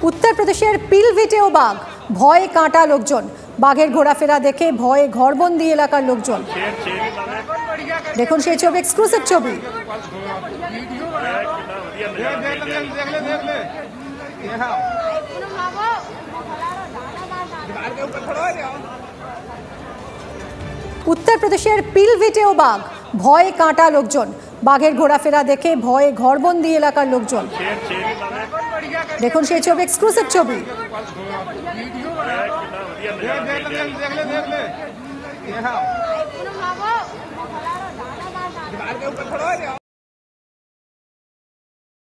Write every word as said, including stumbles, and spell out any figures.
उत्तर प्रदेशेर पिलभिटेओ बाघ, भये काटा लोकजन। बाघेर घोराफेरा देखे भये घरबंदी एलाकार लोकजन। देखुन सेई छवि, एक्सक्लूसिव छवि। उत्तर प्रदेशेर पिलभिटेओ बाघ, भये काटा लोकजन। बाघेर घोराफेरा देखे भये घरबंदी एलाकार लोकजन। देखुन सेई छवि, एक्सक्लूसिव छवि।